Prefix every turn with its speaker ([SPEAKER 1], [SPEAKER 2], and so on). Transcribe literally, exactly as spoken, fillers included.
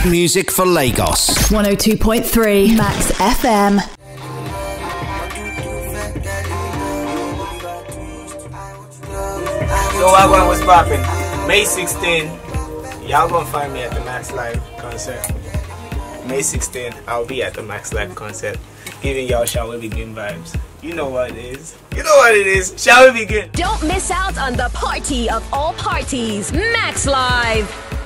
[SPEAKER 1] Hit music for Lagos.
[SPEAKER 2] one oh two point three Max F M.
[SPEAKER 3] So what going was popping? May sixteenth, y'all gonna find me at the Max Live concert. May sixteenth, I'll be at the Max Live concert, giving y'all Shall We Begin vibes. You know what it is. You know what it is. Shall we begin?
[SPEAKER 4] Don't miss out on the party of all parties, Max Live.